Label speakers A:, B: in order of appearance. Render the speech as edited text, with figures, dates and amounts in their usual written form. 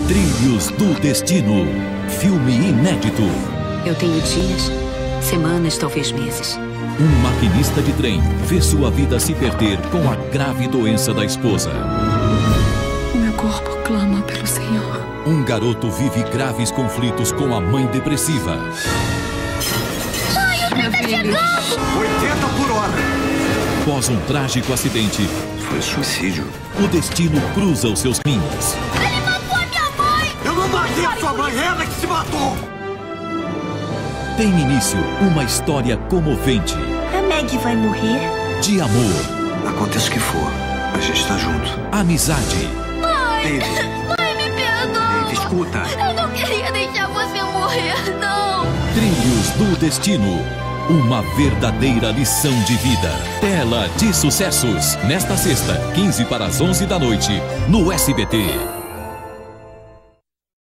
A: Trilhos do Destino. Filme inédito.
B: Eu tenho dias, semanas, talvez meses.
A: Um maquinista de trem vê sua vida se perder com a grave doença da esposa.
C: O meu corpo clama pelo Senhor.
A: Um garoto vive graves conflitos com a mãe depressiva.
D: Mãe, o trem tá chegando!
E: 80 por hora!
A: Após um trágico acidente,
E: Foi suicídio.
A: o destino cruza os seus caminhos.
D: Ele matou a minha mãe!
E: Eu não matei a sua mãe, ela que se matou!
A: Tem início uma história comovente
F: A Meg vai morrer?
A: de amor,
E: Aconteça o que for, a gente tá junto.
A: amizade,
E: David,
D: Mãe, me perdoa!
E: David, escuta.
D: Eu não queria deixar você morrer, não!
A: Trilhos do Destino. Uma verdadeira lição de vida. Tela de sucessos. Nesta sexta, 15 para as 11 da noite, no SBT.